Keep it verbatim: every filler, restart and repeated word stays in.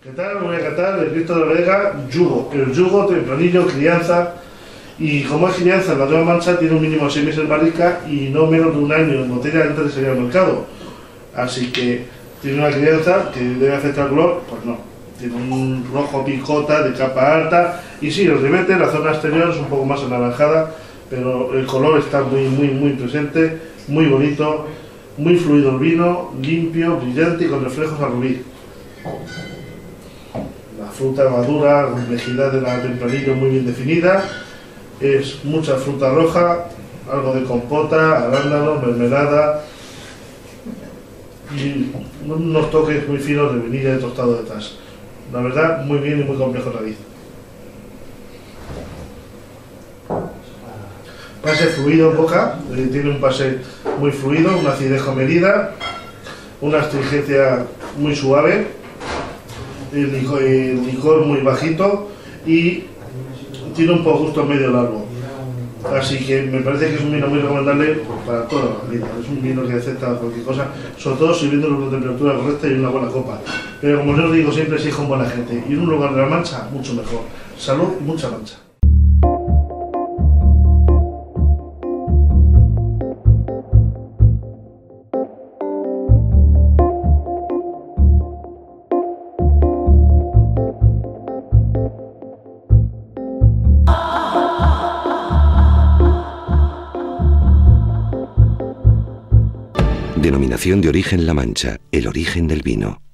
¿Qué tal? Voy a catar el Cristo de la Vega yugo. El yugo, tempranillo, crianza. Y como es crianza, la nueva mancha tiene un mínimo de seis meses en barrica y no menos de un año en botella antes de salir al mercado. Así que tiene una crianza que debe afectar al color, pues no. Tiene un rojo picota de capa alta y sí, el ribete, la zona exterior es un poco más anaranjada, pero el color está muy, muy, muy presente, muy bonito, muy fluido el vino, limpio, brillante y con reflejos al rubí. La fruta madura, la complejidad de la tempranillo muy bien definida, es mucha fruta roja, algo de compota, arándano, mermelada y unos toques muy finos de vainilla y tostado detrás. La verdad, muy bien y muy complejo en nariz. Pase fluido en boca, eh, tiene un pase muy fluido, una acidez comedida, una astringencia muy suave, el licor, el licor muy bajito y tiene un poco gusto medio largo. Así que me parece que es un vino muy recomendable para toda la vida. Es un vino que acepta cualquier cosa, sobre todo sirviéndolo a una temperatura correcta y una buena copa. Pero como yo os digo siempre, si es con buena gente y en un lugar de la Mancha, mucho mejor. Salud y mucha mancha. Denominación de origen La Mancha, el origen del vino.